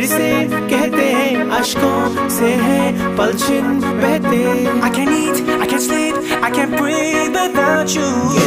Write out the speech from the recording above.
जिसे कहते हैं अश्कों से है पलछिन बहते। I can't eat, I can't sleep, I can't breathe without you.